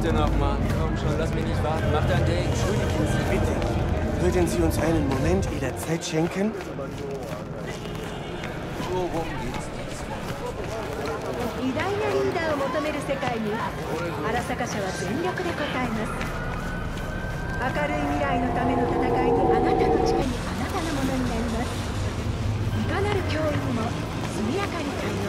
Hälfte noch, Mann. Komm schon, lass mich nicht warten. Mach dein Ding. Entschuldigen Sie bitte. Würden Sie uns einen Moment Ihrer Zeit schenken? Worum geht's jetzt? 偉大なリーダーを求める世界に荒坂社は全力で応えます。明るい未来のための戦いにあなたの地下にあなたのものになります。いかなる脅威にも速やかに対応。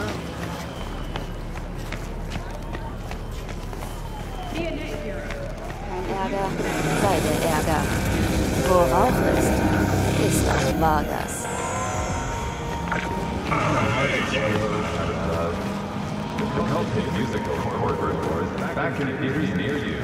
Kein Ärger, sei der Ärger. Wo Rauch ist auch Vargas. Cultic musical corporate wars back in theaters near you.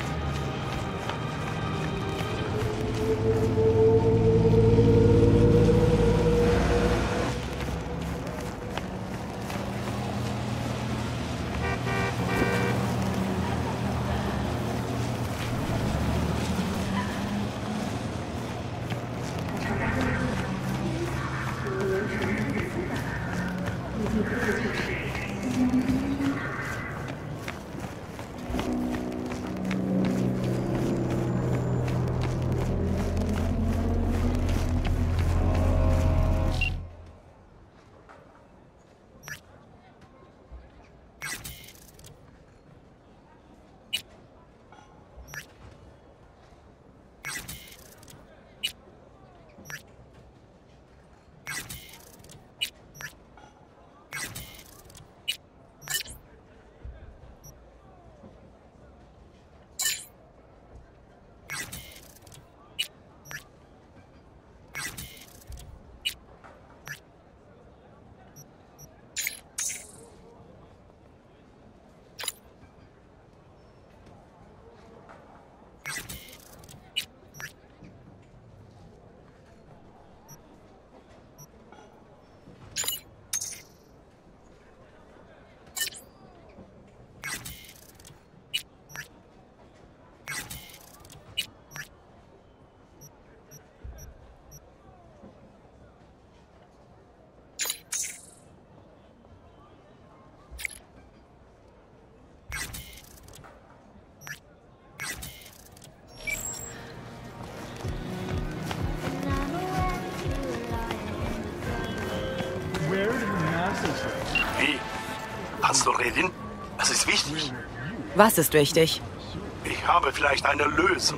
Wie? Kannst du reden? Es ist wichtig. Was ist wichtig? Ich habe vielleicht eine Lösung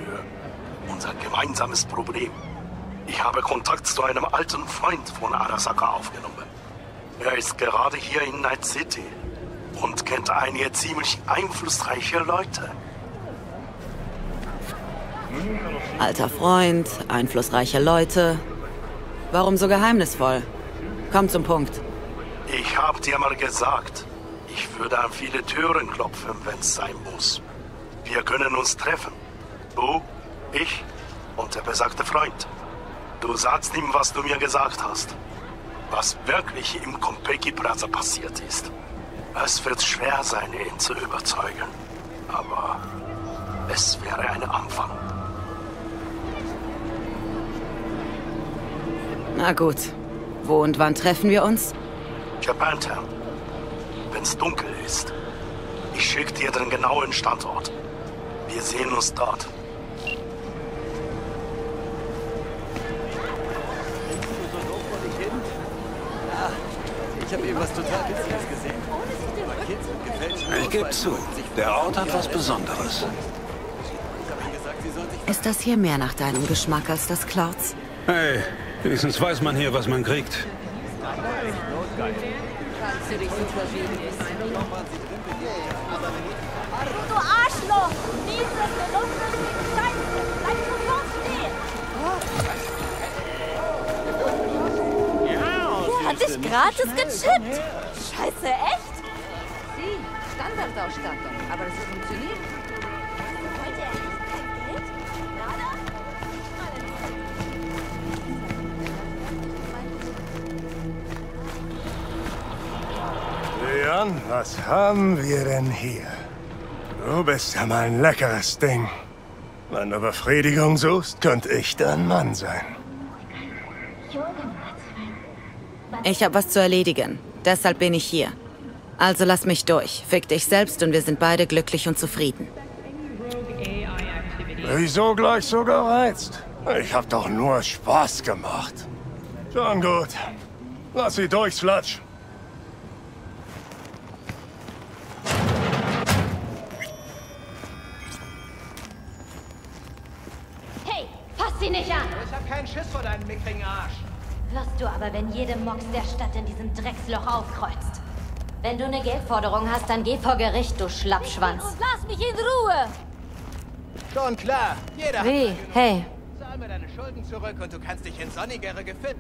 für unser gemeinsames Problem. Ich habe Kontakt zu einem alten Freund von Arasaka aufgenommen. Er ist gerade hier in Night City und kennt einige ziemlich einflussreiche Leute. Alter Freund, einflussreiche Leute. Warum so geheimnisvoll? Komm zum Punkt. Ich habe dir mal gesagt, ich würde an viele Türen klopfen, wenn es sein muss. Wir können uns treffen. Du, ich und der besagte Freund. Du sagst ihm, was du mir gesagt hast. Was wirklich im Konpeki Plaza passiert ist. Es wird schwer sein, ihn zu überzeugen. Aber es wäre ein Anfang. Na gut. Wo und wann treffen wir uns? Japantown. Wenn's dunkel ist. Ich schicke dir den genauen Standort. Wir sehen uns dort. Ich habe eben was total Witziges gesehen. Ich gebe zu, der Ort hat was Besonderes. Ist das hier mehr nach deinem Geschmack als das Clouds? Hey, wenigstens weiß man hier, was man kriegt. Du Arschloch! Diese vernünftige Scheiße! Bleib sofort stehen! Der hat dich gratis gechippt! Scheiße, echt? Sie, Standardausstattung, aber es funktioniert. Wollte er echt kein Geld? Nada? Leon, was haben wir denn hier? Du bist ja mal ein leckeres Ding. Wenn du Befriedigung suchst, könnte ich dein Mann sein. Ich habe was zu erledigen. Deshalb bin ich hier. Also lass mich durch. Fick dich selbst und wir sind beide glücklich und zufrieden. Wieso gleich so gereizt? Ich hab doch nur Spaß gemacht. Schon gut. Lass sie durch, Sludge. Hey, fass sie nicht an! Ich hab keinen Schiss vor deinem mickrigen Arsch. Wirst du aber, wenn jede Mox der Stadt in diesem Drecksloch aufkreuzt. Wenn du eine Geldforderung hast, dann geh vor Gericht, du Schlappschwanz. Lass mich in Ruhe! Schon klar. Jeder Wie? Hey. Zahl mir deine Schulden zurück und du kannst dich in sonnigere Gefilde...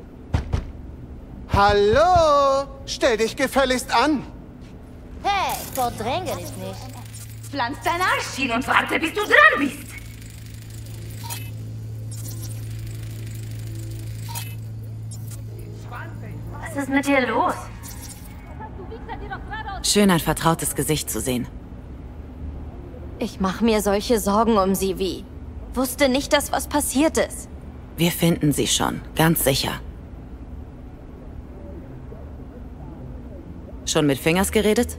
Hallo? Stell dich gefälligst an. Hey, verdränge dich nicht. Pflanz deinen Arsch hin und warte, bis du dran bist. Was ist mit dir los? Schön, ein vertrautes Gesicht zu sehen. Ich mache mir solche Sorgen um sie wie. Wusste nicht, dass was passiert ist. Wir finden sie schon, ganz sicher. Schon mit Fingers geredet?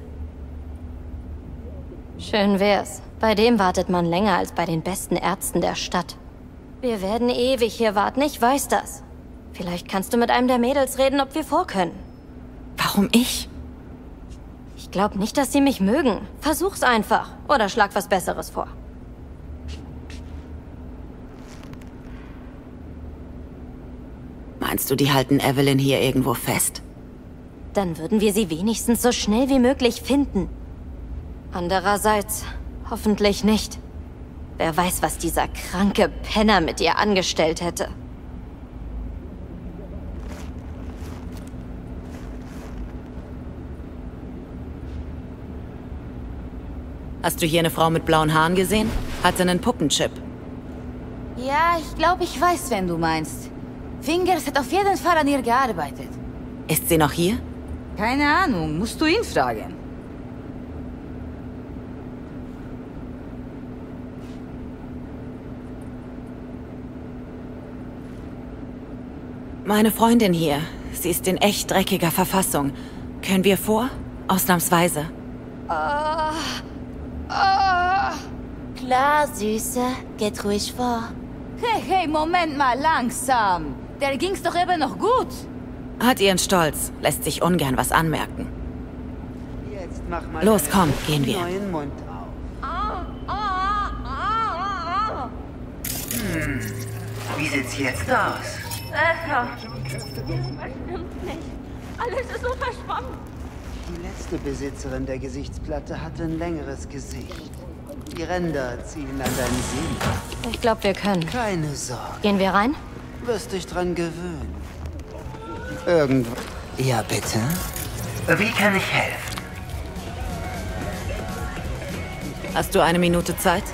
Schön wär's. Bei dem wartet man länger als bei den besten Ärzten der Stadt. Wir werden ewig hier warten, ich weiß das. Vielleicht kannst du mit einem der Mädels reden, ob wir vorkönnen. Warum ich? Ich glaube nicht, dass sie mich mögen. Versuch's einfach. Oder schlag was Besseres vor. Meinst du, die halten Evelyn hier irgendwo fest? Dann würden wir sie wenigstens so schnell wie möglich finden. Andererseits, hoffentlich nicht. Wer weiß, was dieser kranke Penner mit ihr angestellt hätte. Hast du hier eine Frau mit blauen Haaren gesehen? Hatte einen Puppenchip. Ja, ich glaube, ich weiß, wen du meinst. Fingers hat auf jeden Fall an ihr gearbeitet. Ist sie noch hier? Keine Ahnung, musst du ihn fragen. Meine Freundin hier. Sie ist in echt dreckiger Verfassung. Können wir vor? Ausnahmsweise. Klar, Süße. Geht ruhig vor. Hey, Moment mal, langsam. Der ging's doch eben noch gut. Hat ihren Stolz, lässt sich ungern was anmerken. Jetzt mach mal Los, komm, gehen wir. neuen Mund auf. Wie sieht's jetzt aus? Stimmt nicht. Alles ist so verschwommen. Die letzte Besitzerin der Gesichtsplatte hatte ein längeres Gesicht. Die Ränder ziehen an deinen Sehnen. Ich glaube, wir können. Keine Sorge. Gehen wir rein? Wirst dich dran gewöhnen. Irgendwo. Ja, bitte? Wie kann ich helfen? Hast du eine Minute Zeit?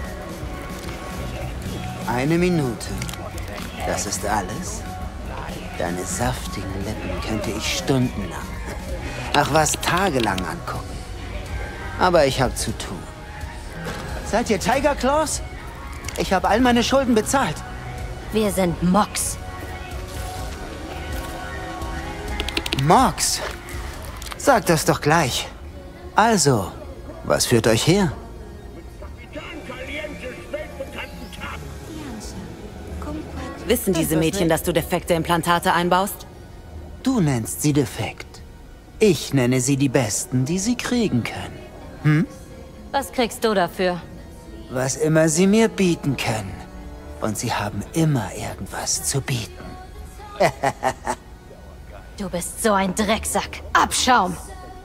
Eine Minute. Das ist alles? Deine saftigen Lippen könnte ich stundenlang, ach was, tagelang angucken. Aber ich habe zu tun. Seid ihr Tiger Claws? Ich habe all meine Schulden bezahlt. Wir sind Mox. Mox? Sag das doch gleich. Also, was führt euch her? Wissen diese Mädchen, dass du defekte Implantate einbaust? Du nennst sie defekt. Ich nenne sie die Besten, die sie kriegen können. Hm? Was kriegst du dafür? Was immer sie mir bieten können. Und sie haben immer irgendwas zu bieten. Du bist so ein Drecksack. Abschaum.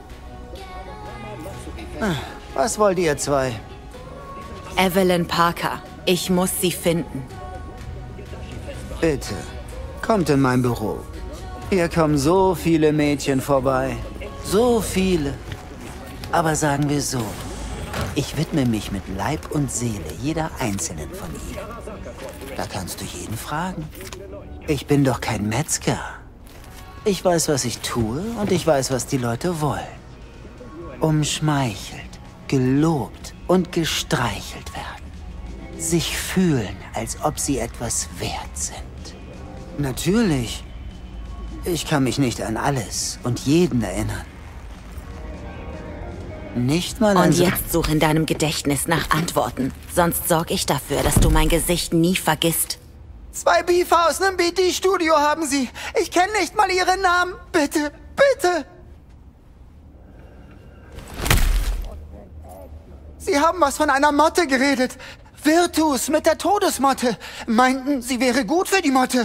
Was wollt ihr zwei? Evelyn Parker. Ich muss sie finden. Bitte, kommt in mein Büro. Hier kommen so viele Mädchen vorbei. So viele. Aber sagen wir so, ich widme mich mit Leib und Seele jeder einzelnen von ihnen. Da kannst du jeden fragen. Ich bin doch kein Metzger. Ich weiß, was ich tue und ich weiß, was die Leute wollen. Umschmeichelt, gelobt und gestreichelt werden. Sich fühlen, als ob sie etwas wert sind. Natürlich. Ich kann mich nicht an alles und jeden erinnern. Nicht mal ein Und jetzt such in deinem Gedächtnis nach Antworten. Sonst sorg ich dafür, dass du mein Gesicht nie vergisst. 2 Beefer aus einem BT-Studio haben sie. Ich kenne nicht mal ihren Namen. Bitte, bitte. Sie haben was von einer Motte geredet. Virtus mit der Todesmotte. Meinten, sie wäre gut für die Motte.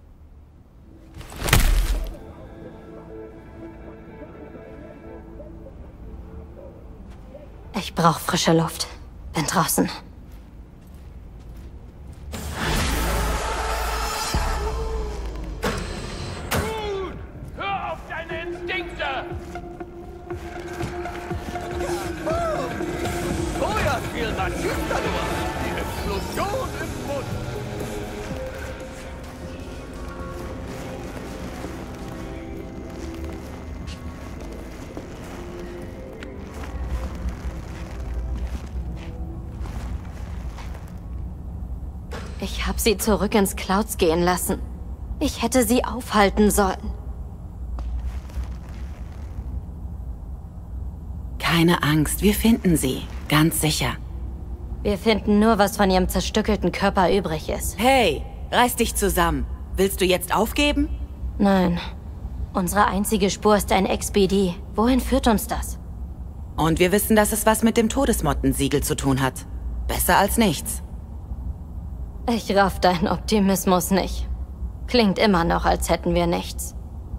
Ich brauche frische Luft. Bin draußen. Hör auf deine Instinkte! Feuerspiel, was ist da nur? Die Explosion im Mund! Ich habe sie zurück ins Clouds gehen lassen. Ich hätte sie aufhalten sollen. Keine Angst, wir finden sie. Ganz sicher. Wir finden nur, was von ihrem zerstückelten Körper übrig ist. Hey, reiß dich zusammen. Willst du jetzt aufgeben? Nein. Unsere einzige Spur ist ein XBD. Wohin führt uns das? Und wir wissen, dass es was mit dem Todesmottensiegel zu tun hat. Besser als nichts. Ich raff deinen Optimismus nicht. Klingt immer noch, als hätten wir nichts.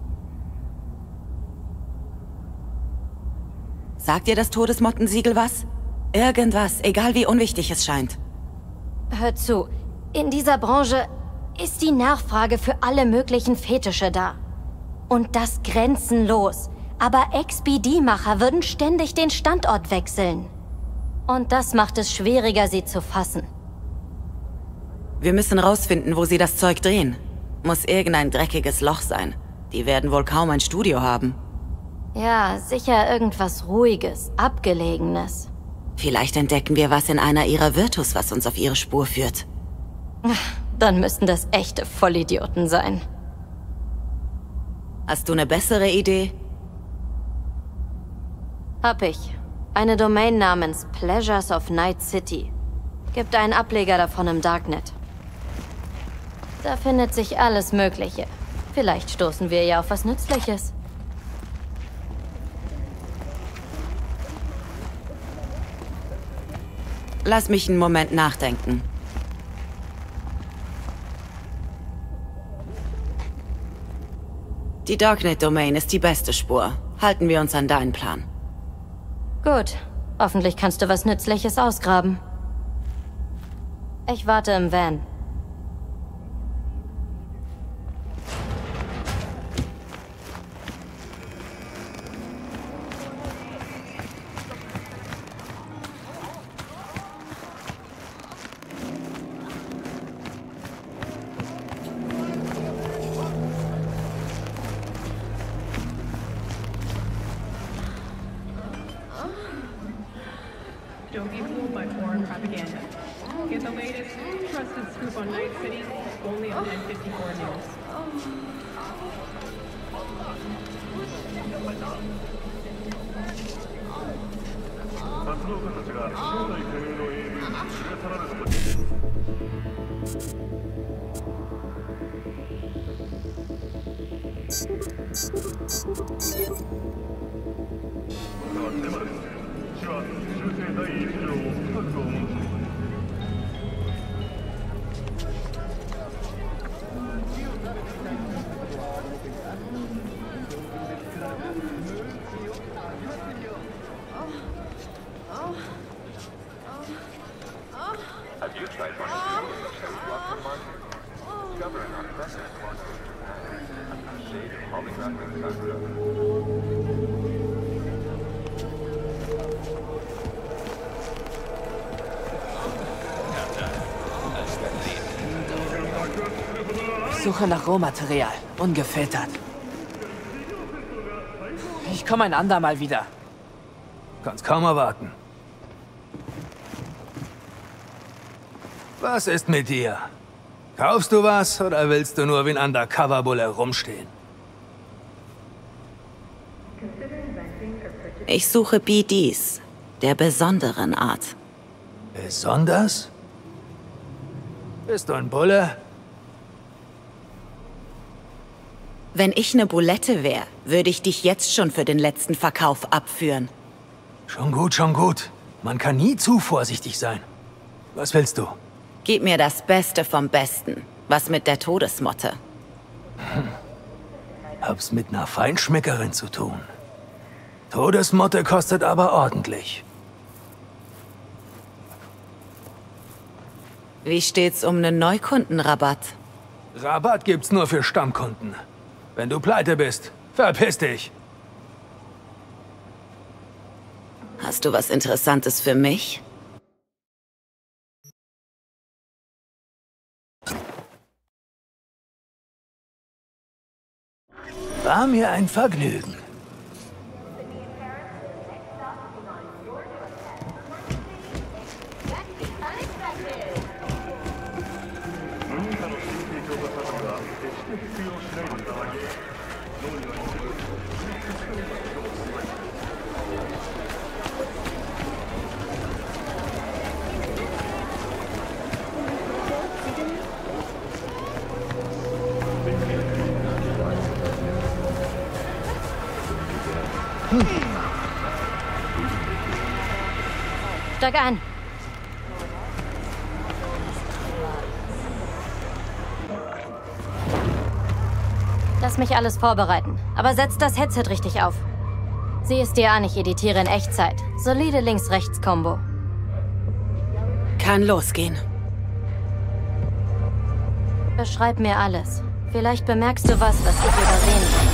Sagt dir das Todesmottensiegel was? Irgendwas, egal wie unwichtig es scheint. Hör zu, in dieser Branche ist die Nachfrage für alle möglichen Fetische da. Und das grenzenlos. Aber XBD-Macher würden ständig den Standort wechseln. Und das macht es schwieriger, sie zu fassen. Wir müssen rausfinden, wo sie das Zeug drehen. Muss irgendein dreckiges Loch sein. Die werden wohl kaum ein Studio haben. Ja, sicher irgendwas Ruhiges, Abgelegenes. Vielleicht entdecken wir was in einer ihrer Virtus, was uns auf ihre Spur führt. Dann müssten das echte Vollidioten sein. Hast du eine bessere Idee? Hab ich. Eine Domain namens Pleasures of Night City. Gibt einen Ableger davon im Darknet. Da findet sich alles Mögliche. Vielleicht stoßen wir ja auf was Nützliches. Lass mich einen Moment nachdenken. Die Darknet-Domain ist die beste Spur. Halten wir uns an deinen Plan. Gut. Hoffentlich kannst du was Nützliches ausgraben. Ich warte im Van. Don't be fooled by foreign propaganda. Get the latest, trusted scoop on Night City, only on 1054 News. Have you tried running through a block market? Discover an unprecedented quantity of shade of holographic construct. Ich suche nach Rohmaterial, ungefiltert. Ich komme ein andermal wieder. Kann's kaum erwarten. Was ist mit dir? Kaufst du was oder willst du nur wie ein Undercover-Bulle rumstehen? Considering venting for Ich suche BDs, der besonderen Art. Besonders? Bist du ein Bulle? Wenn ich eine Bulette wäre, würde ich dich jetzt schon für den letzten Verkauf abführen. Schon gut, schon gut. Man kann nie zu vorsichtig sein. Was willst du? Gib mir das Beste vom Besten. Was mit der Todesmotte? Hab's mit einer Feinschmeckerin zu tun. Todesmotte kostet aber ordentlich. Wie steht's um einen Neukundenrabatt? Rabatt gibt's nur für Stammkunden. Wenn du pleite bist, verpiss dich. Hast du was Interessantes für mich? War mir ein Vergnügen. Steig ein. Lass mich alles vorbereiten, aber setz das Headset richtig auf. Sieh es dir an, ich editiere in Echtzeit. Solide Links-Rechts-Kombo. Kann losgehen. Beschreib mir alles. Vielleicht bemerkst du was ich übersehen kann.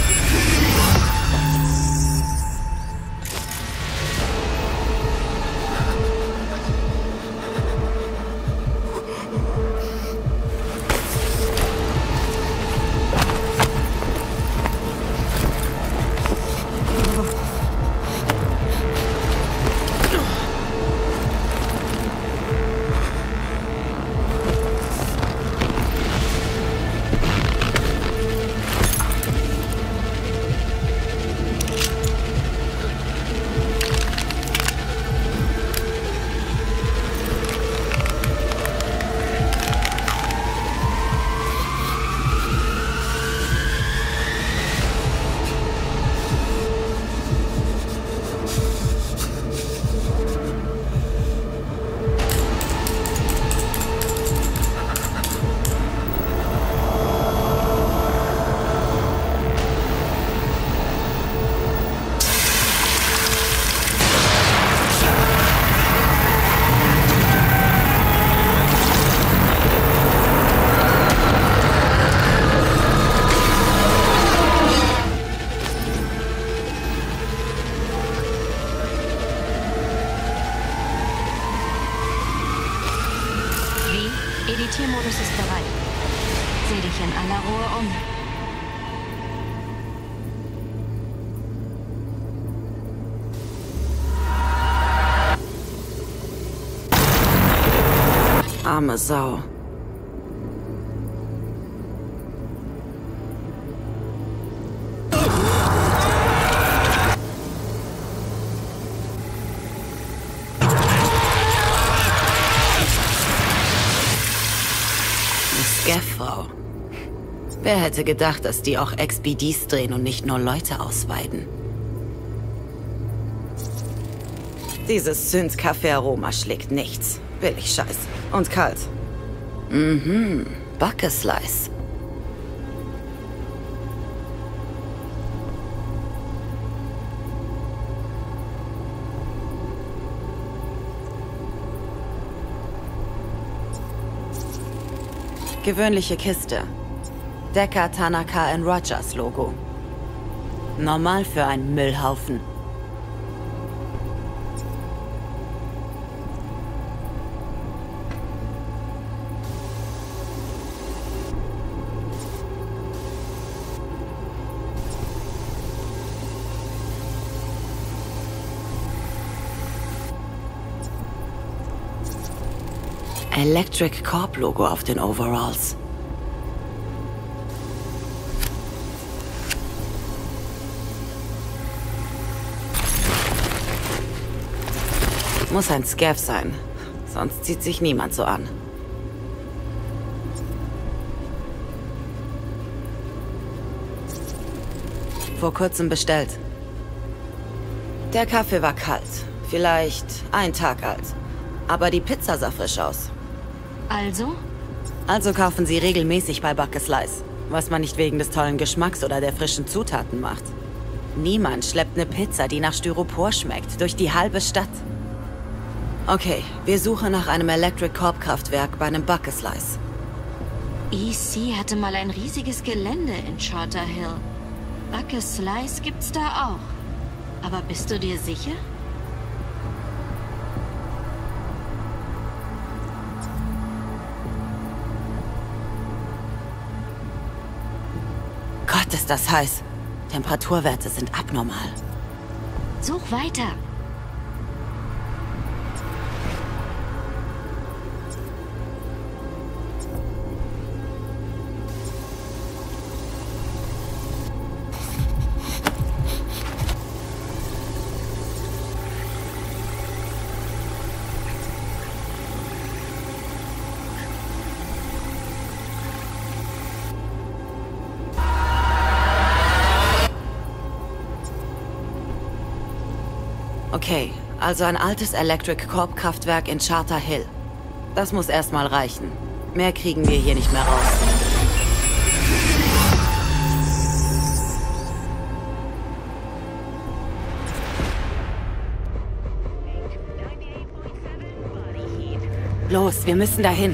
Editiermodus ist bereit. Sieh dich in aller Ruhe um. Arme Sau. Scaff-Frau. Wer hätte gedacht, dass die auch XBDs drehen und nicht nur Leute ausweiden? Dieses Synth-Kaffee-Aroma schlägt nichts. Billig Scheiß. Und kalt. Mhm. Buckeslice. Gewöhnliche Kiste. Decker, Tanaka & Rogers Logo. Normal für einen Müllhaufen. Electric Corp Logo auf den Overalls. Muss ein Scav sein. Sonst zieht sich niemand so an. Vor kurzem bestellt. Der Kaffee war kalt. Vielleicht ein Tag alt. Aber die Pizza sah frisch aus. Also? Also kaufen sie regelmäßig bei Buck a Slice. Was man nicht wegen des tollen Geschmacks oder der frischen Zutaten macht. Niemand schleppt eine Pizza, die nach Styropor schmeckt, durch die halbe Stadt. Okay, wir suchen nach einem Electric Korbkraftwerk bei einem Buck a Slice. EC hatte mal ein riesiges Gelände in Charter Hill. Buck a Slice gibt's da auch. Aber bist du dir sicher? Gott, ist das heiß. Temperaturwerte sind abnormal. Such weiter. Okay, also ein altes Electric Korbkraftwerk in Charter Hill. Das muss erstmal reichen. Mehr kriegen wir hier nicht mehr raus. Los, wir müssen dahin.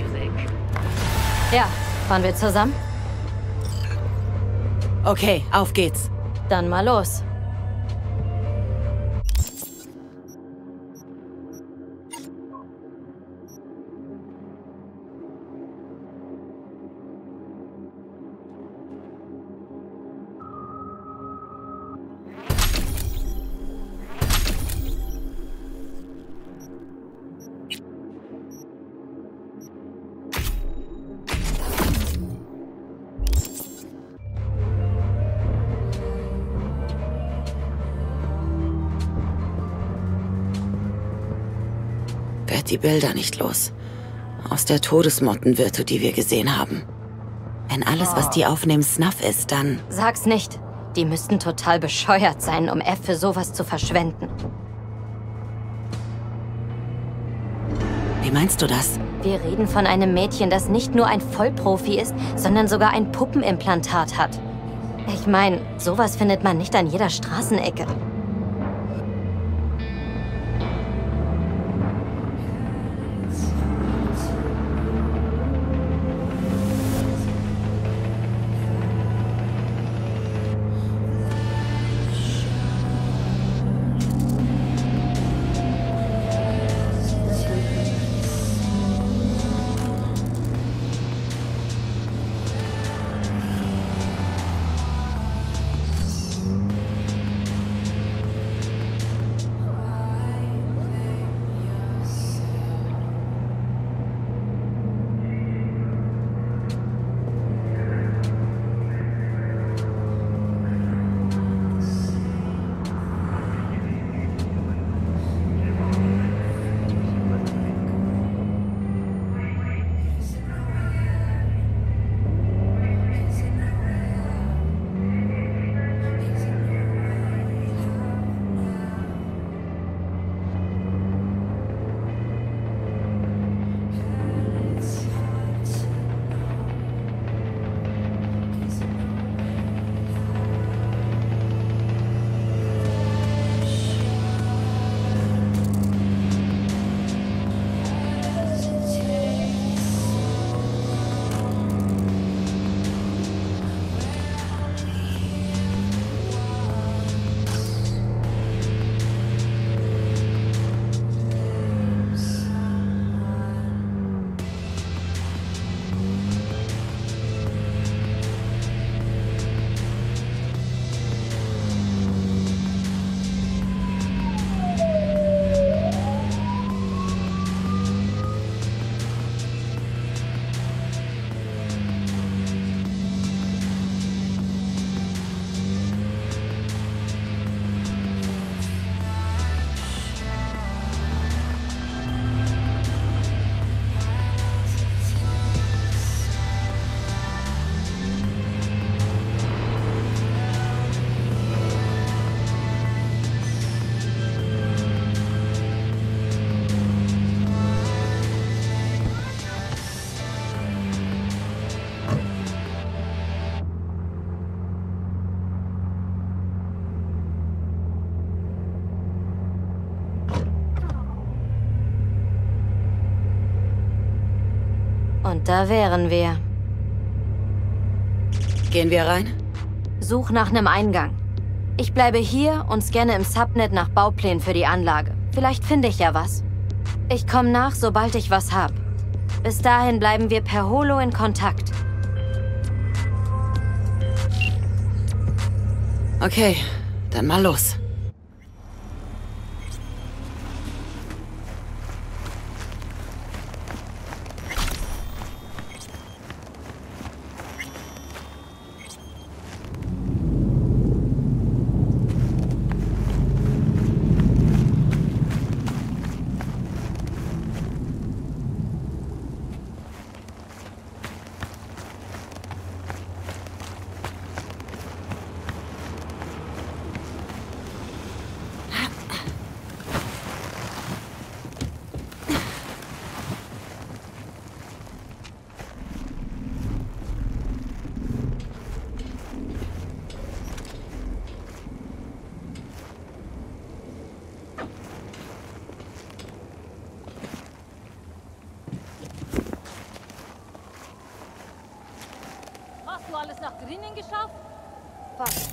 Ja, fahren wir zusammen? Okay, auf geht's. Dann mal los. Werd die Bilder nicht los. Aus der Todesmottenvirtu, die wir gesehen haben. Wenn alles, was die aufnehmen, Snuff ist, dann... Sag's nicht. Die müssten total bescheuert sein, um F für sowas zu verschwenden. Wie meinst du das? Wir reden von einem Mädchen, das nicht nur ein Vollprofi ist, sondern sogar ein Puppenimplantat hat. Ich meine, sowas findet man nicht an jeder Straßenecke. Und da wären wir. Gehen wir rein? Such nach einem Eingang. Ich bleibe hier und scanne im Subnet nach Bauplänen für die Anlage. Vielleicht finde ich ja was. Ich komme nach, sobald ich was hab. Bis dahin bleiben wir per Holo in Kontakt. Okay, dann mal los. Hast du alles nach drinnen geschafft? Was?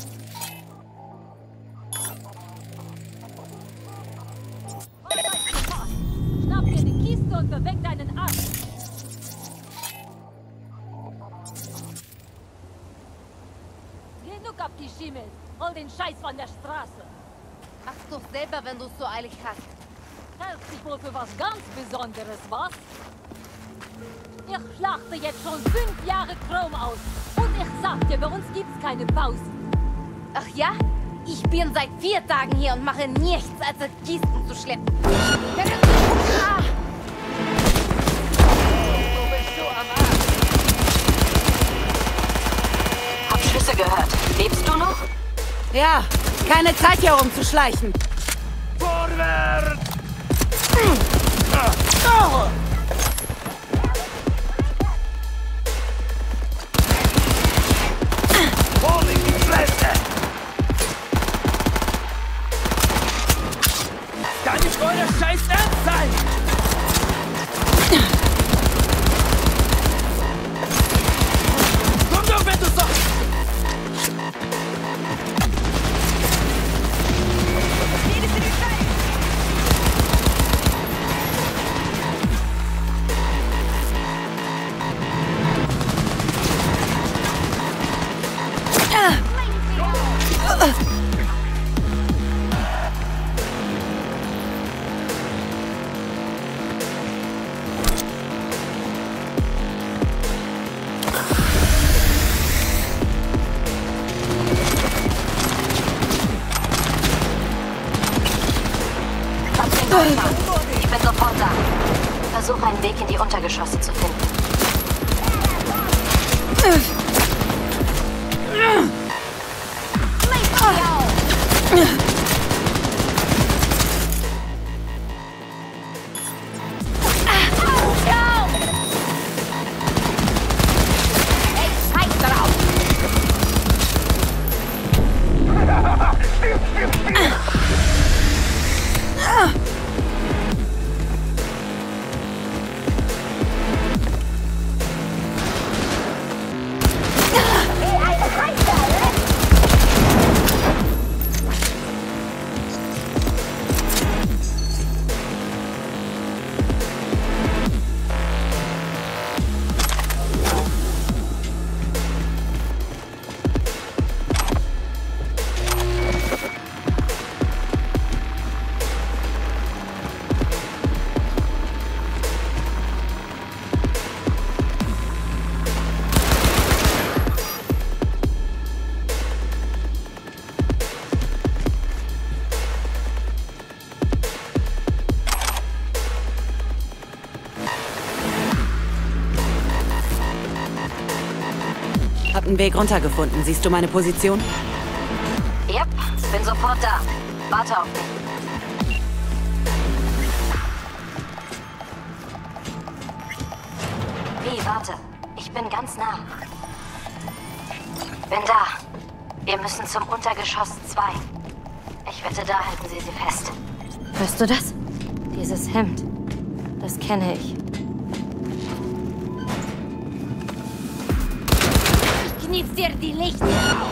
Schnapp dir die Kiste und beweg deinen Arsch. Genug ab die Schimmel. Hol den Scheiß von der Straße. Mach's doch selber, wenn du es so eilig hast. Hält sich wohl für was ganz Besonderes, was? Ich schlachte jetzt schon 5 Jahre Chrome aus. Und ich sag dir, bei uns gibt's keine Pausen. Ach ja? Ich bin seit 4 Tagen hier und mache nichts, als Kisten zu schleppen. Ah! Du bist so am Arsch. Hab Schüsse gehört. Lebst du noch? Ja, keine Zeit hier rumzuschleichen. Vorwärts! Oh! Hol in die Fresse! Kann nicht euer Scheiß ernst sein! Komm doch, wenn du so... Ich bin sofort da. Versuch einen Weg in die Untergeschosse zu finden. Hab einen Weg runtergefunden. Siehst du meine Position? Yep, bin sofort da. Warte auf mich. Wie, warte. Ich bin ganz nah. Bin da. Wir müssen zum Untergeschoss 2. Ich wette, da halten sie fest. Hörst du das? Dieses Hemd. Das kenne ich. schnitz dir die Lichter.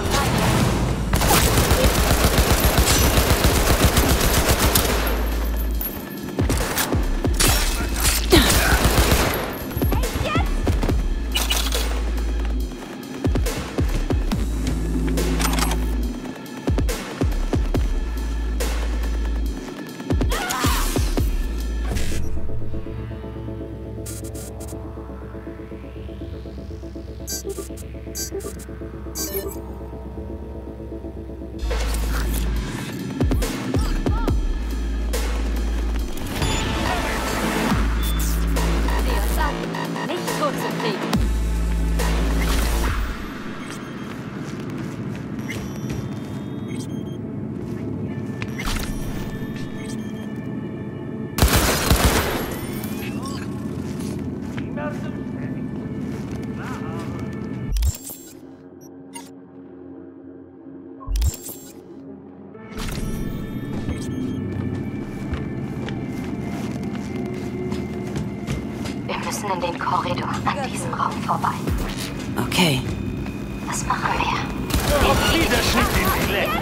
Nicht tot zu kriegen. Wir müssen in den Korridor, an diesem Raum vorbei. Okay. Was machen wir? Niederschnitt in die Länge.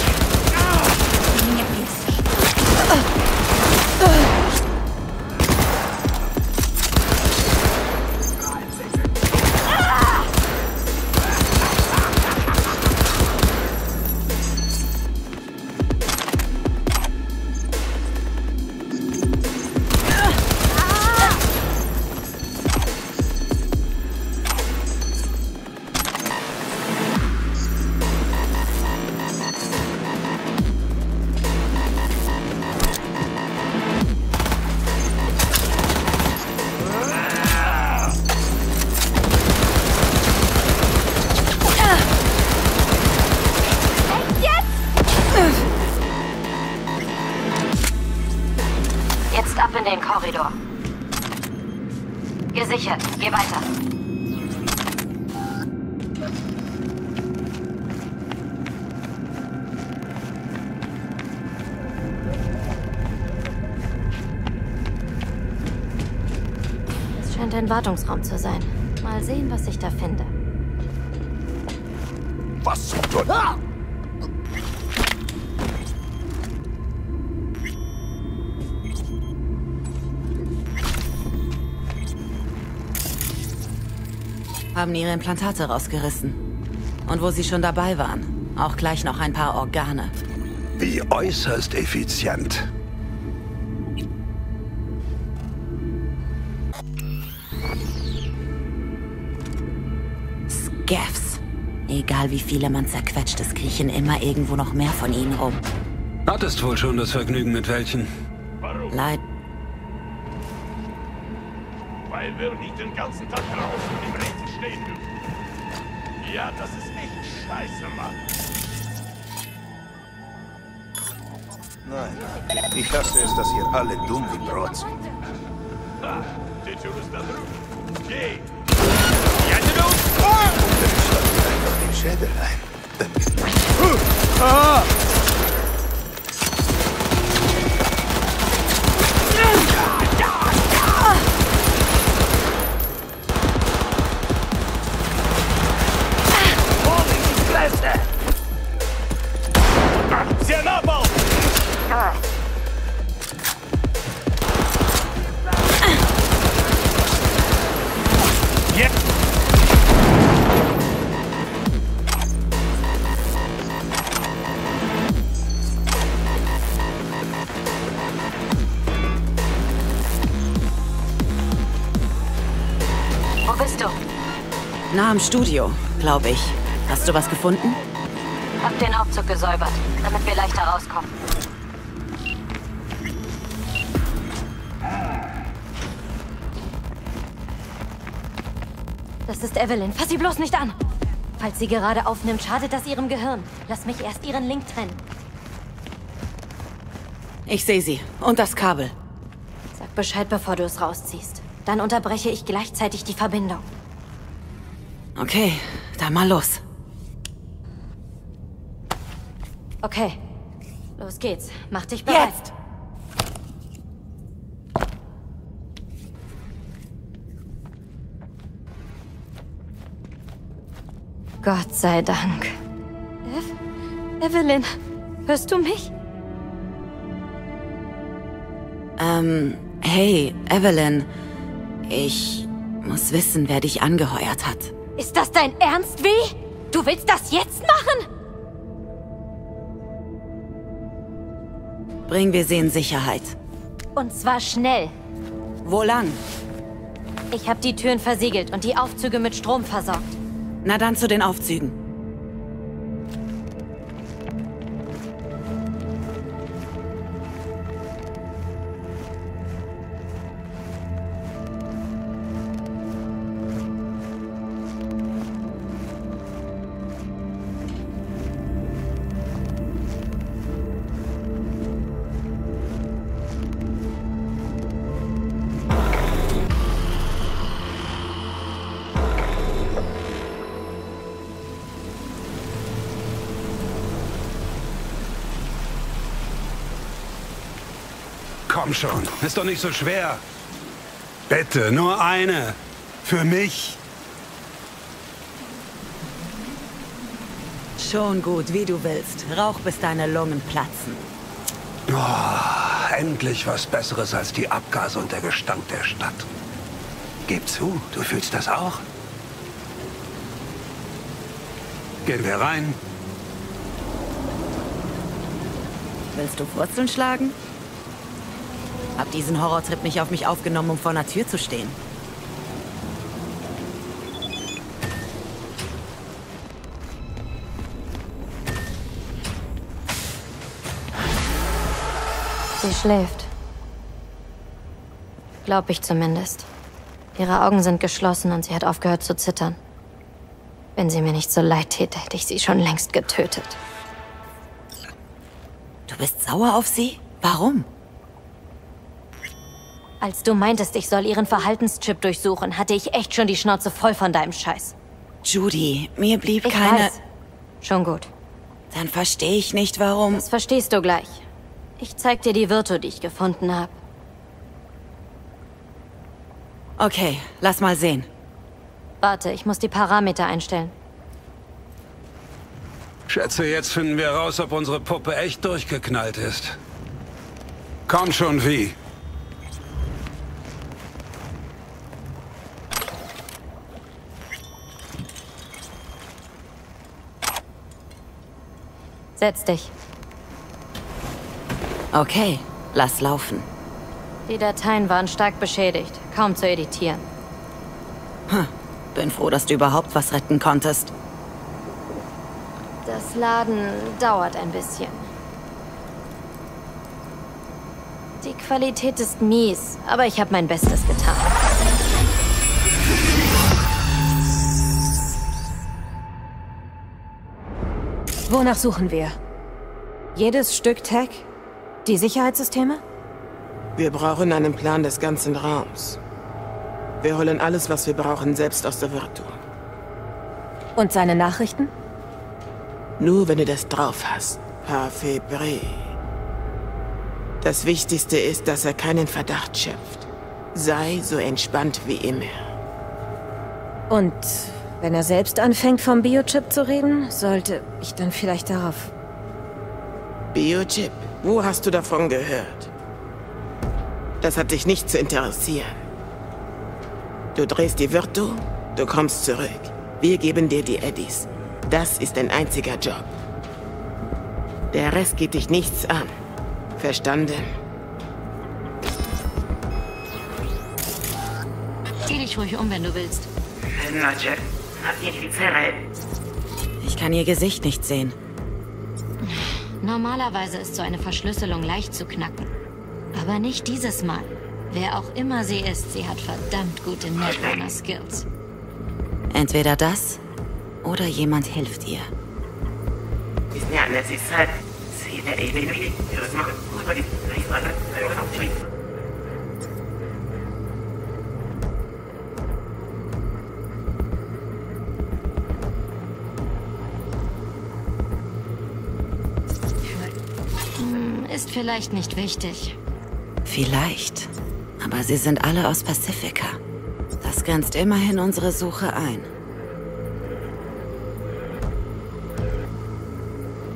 Jetzt ab in den Korridor. Gesichert. Geh weiter. Es scheint ein Wartungsraum zu sein. Mal sehen, was ich da finde. Was zum Teufel? Haben ihre Implantate rausgerissen. Und wo sie schon dabei waren, auch gleich noch ein paar Organe. Wie äußerst effizient. Scavs. Egal wie viele man zerquetscht, es kriechen immer irgendwo noch mehr von ihnen rum. Hattest wohl schon das Vergnügen mit welchen? Leid. Weil wir nicht den ganzen Tag draußen im Regen stehen dürfen. Ja, das ist echt scheiße, Mann. Nein, ich hasse es, dass ihr alle dumm wie Brot seid. Ah, die Tür ist da drüben. Geh! Ich schlag mir einfach den Schädel ein. Ah! Wo bist du? Nah am Studio, glaube ich. Hast du was gefunden? Hab den Aufzug gesäubert, damit wir leichter rauskommen. Das ist Evelyn. Fass sie bloß nicht an! Falls sie gerade aufnimmt, schadet das ihrem Gehirn. Lass mich erst ihren Link trennen. Ich sehe sie. Und das Kabel. Sag Bescheid, bevor du es rausziehst. Dann unterbreche ich gleichzeitig die Verbindung. Okay, dann mal los. Okay, los geht's. Mach dich bereit. Jetzt! Gott sei Dank. Evelyn, hörst du mich? Hey, Evelyn. Ich muss wissen, wer dich angeheuert hat. Ist das dein Ernst, V? Du willst das jetzt machen? Bringen wir sie in Sicherheit. Und zwar schnell. Wo lang? Ich habe die Türen versiegelt und die Aufzüge mit Strom versorgt. Na dann zu den Aufzügen. Komm schon, ist doch nicht so schwer. Bitte, nur eine. Für mich. Schon gut, wie du willst. Rauch, bis deine Lungen platzen. Oh, endlich was Besseres als die Abgase und der Gestank der Stadt. Gib zu, du fühlst das auch? Gehen wir rein. Willst du Wurzeln schlagen? Hab diesen Horrortrip nicht auf mich aufgenommen, um vor einer Tür zu stehen. Sie schläft. Glaub ich zumindest. Ihre Augen sind geschlossen und sie hat aufgehört zu zittern. Wenn sie mir nicht so leid täte, hätte ich sie schon längst getötet. Du bist sauer auf sie? Warum? Als du meintest, ich soll ihren Verhaltenschip durchsuchen, hatte ich echt schon die Schnauze voll von deinem Scheiß. Judy, mir blieb Ich keine... weiß. Schon gut. Dann verstehe ich nicht, warum... Das verstehst du gleich. Ich zeig dir die Virtu, die ich gefunden habe. Okay, lass mal sehen. Warte, ich muss die Parameter einstellen. Schätze, jetzt finden wir raus, ob unsere Puppe echt durchgeknallt ist. Komm schon, wie? Setz dich. Okay, lass laufen. Die Dateien waren stark beschädigt. Kaum zu editieren. Bin froh, dass du überhaupt was retten konntest. Das Laden dauert ein bisschen. Die Qualität ist mies, aber ich habe mein Bestes getan. Wonach suchen wir? Jedes Stück Tech? Die Sicherheitssysteme? Wir brauchen einen Plan des ganzen Raums. Wir holen alles, was wir brauchen, selbst aus der Virtu. Und seine Nachrichten? Nur wenn du das drauf hast. Parfait Bré. Das Wichtigste ist, dass er keinen Verdacht schöpft. Sei so entspannt wie immer. Und wenn er selbst anfängt, vom Biochip zu reden, sollte ich dann vielleicht darauf... Biochip? Wo hast du davon gehört? Das hat dich nicht zu interessieren. Du drehst die Virtu, du kommst zurück. Wir geben dir die Eddies. Das ist dein einziger Job. Der Rest geht dich nichts an. Verstanden? Zieh dich ruhig um, wenn du willst. Nadja, habt ihr die Zelle? Ich kann ihr Gesicht nicht sehen. Normalerweise ist so eine Verschlüsselung leicht zu knacken. Aber nicht dieses Mal. Wer auch immer sie ist, sie hat verdammt gute Netrunner-Skills. Entweder das oder jemand hilft ihr. Ist vielleicht nicht wichtig. Vielleicht. Aber sie sind alle aus Pacifica. Das grenzt immerhin unsere Suche ein.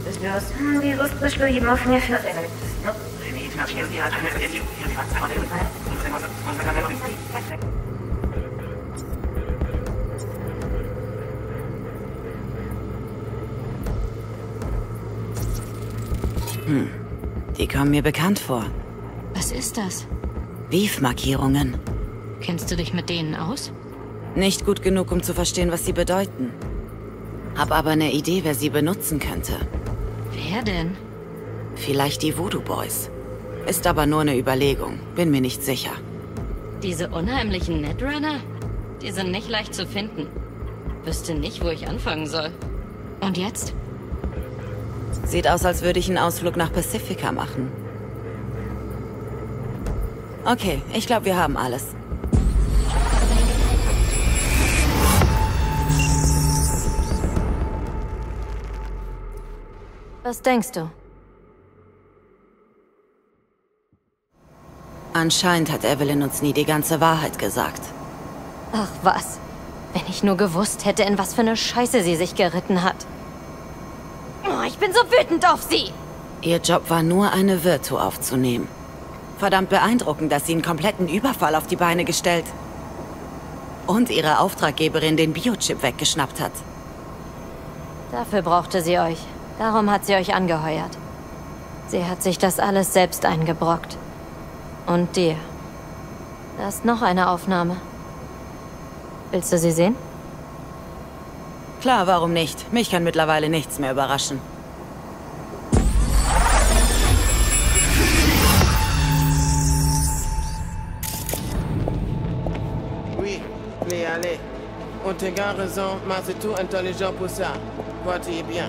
Die kommen mir bekannt vor. Was ist das? Beef-Markierungen. Kennst du dich mit denen aus? Nicht gut genug, um zu verstehen, was sie bedeuten. Hab aber eine Idee, wer sie benutzen könnte. Wer denn? Vielleicht die Voodoo Boys. Ist aber nur eine Überlegung. Bin mir nicht sicher. Diese unheimlichen Netrunner? Die sind nicht leicht zu finden. Wüsste nicht, wo ich anfangen soll. Und jetzt? Sieht aus, als würde ich einen Ausflug nach Pacifica machen. Okay, ich glaube, wir haben alles. Was denkst du? Anscheinend hat Evelyn uns nie die ganze Wahrheit gesagt. Ach was. Wenn ich nur gewusst hätte, in was für eine Scheiße sie sich geritten hat. Oh, ich bin so wütend auf sie! Ihr Job war nur, eine Virtu aufzunehmen. Verdammt beeindruckend, dass sie einen kompletten Überfall auf die Beine gestellt und ihre Auftraggeberin den Biochip weggeschnappt hat. Dafür brauchte sie euch. Darum hat sie euch angeheuert. Sie hat sich das alles selbst eingebrockt. Und dir. Da ist noch eine Aufnahme. Willst du sie sehen? Klar, warum nicht? Mich kann mittlerweile nichts mehr überraschen. Oui, mais allez. On te garde raison, mais c'est tout intelligent pour ça. Vois-tu bien.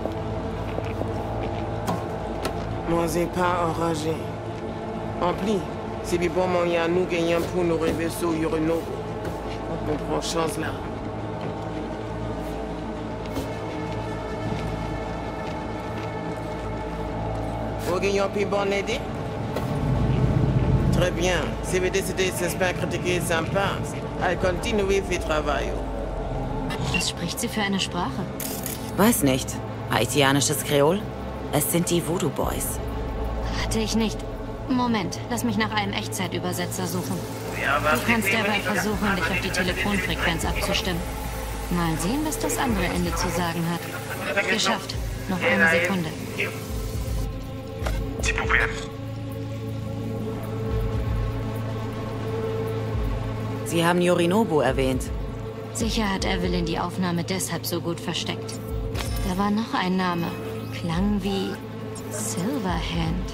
Moi, j'ai pas enragé. En plus, c'est du bon moyen nous gagnons pour nous rêver sur Yorinobu. On prend chance là. Vous gagnez plus bonne idée? Très bien. Si vous décidez de pas critiquer ça passe, elle continue ihr travail. Was spricht sie für eine Sprache? Weiß nicht. Haitianisches Kreol? Es sind die Voodoo Boys. Hatte ich nicht. Moment, lass mich nach einem Echtzeitübersetzer suchen. Du kannst dabei versuchen, dich auf die Telefonfrequenz abzustimmen. Mal sehen, was das andere Ende zu sagen hat. Geschafft. Noch eine Sekunde. Sie haben Yorinobu erwähnt. Sicher hat Evelyn die Aufnahme deshalb so gut versteckt. Da war noch ein Name. Klang wie Silverhand.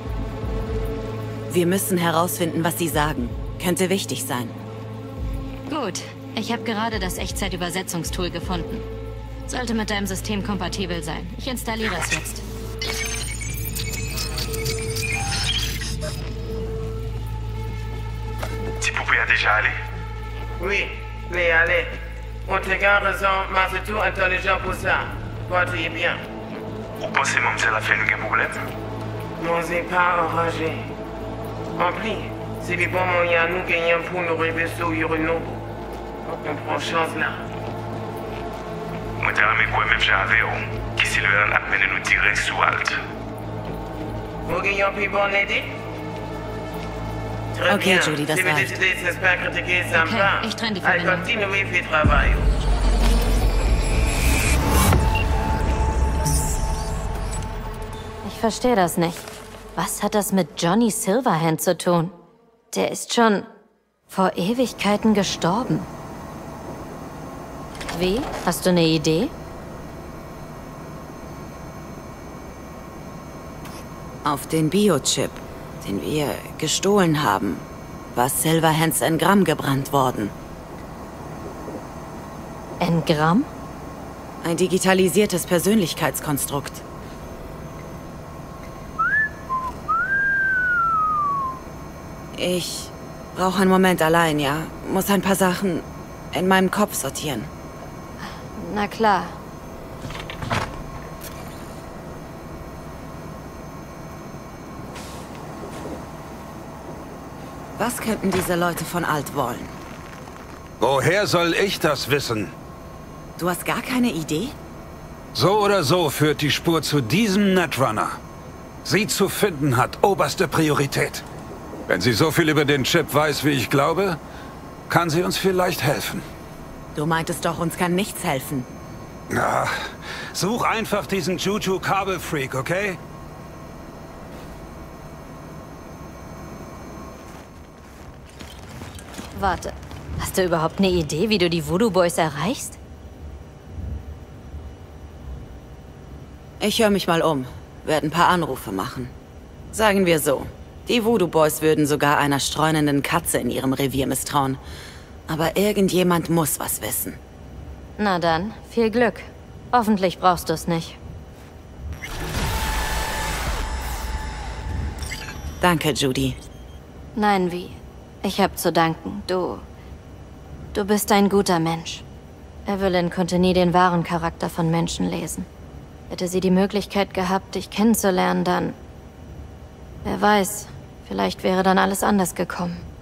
Wir müssen herausfinden, was sie sagen. Könnte wichtig sein. Gut. Ich habe gerade das Echtzeitübersetzungstool gefunden. Sollte mit deinem System kompatibel sein. Ich installiere es jetzt. Tu pouvais déjà aller? Oui, mais allez. On te garde raison, mais c'est tout intelligent pour ça. Vois-tu bien. Vous pensez que ça a fait un problème? Moi, j'ai pas enragé. En plus, c'est du bon moyen nous gagnons pour nous rêver sur Yorinobu. On prend chance là. Moi, je vais quoi même j'avais, qui s'est levé à peine nous direct sous Alt. Vous gagnez plus bonne idée? Très Okay, bien. Judy, das Si vous reicht. décidez de pas critiquer ça Okay, passe, ich trenne die elle Verbindung. continue ihr travail. Ich verstehe das nicht. Was hat das mit Johnny Silverhand zu tun? Der ist schon vor Ewigkeiten gestorben. Wie? Hast du eine Idee? Auf den Biochip, den wir gestohlen haben, war Silverhands Engramm gebrannt worden. Engramm? Ein digitalisiertes Persönlichkeitskonstrukt. Ich brauche einen Moment allein, ja? Muss ein paar Sachen in meinem Kopf sortieren. Na klar. Was könnten diese Leute von Alt wollen? Woher soll ich das wissen? Du hast gar keine Idee? So oder so führt die Spur zu diesem Netrunner. Sie zu finden hat oberste Priorität. Wenn sie so viel über den Chip weiß, wie ich glaube, kann sie uns vielleicht helfen. Du meintest doch, uns kann nichts helfen. Na, such einfach diesen Juju-Kabelfreak, okay? Warte, hast du überhaupt eine Idee, wie du die Voodoo Boys erreichst? Ich höre mich mal um, werde ein paar Anrufe machen. Sagen wir so, die Voodoo Boys würden sogar einer streunenden Katze in ihrem Revier misstrauen. Aber irgendjemand muss was wissen. Na dann, viel Glück. Hoffentlich brauchst du es nicht. Danke, Judy. Nein, wie? Ich hab zu danken. Du bist ein guter Mensch. Evelyn konnte nie den wahren Charakter von Menschen lesen. Hätte sie die Möglichkeit gehabt, dich kennenzulernen, dann... Wer weiß, vielleicht wäre dann alles anders gekommen.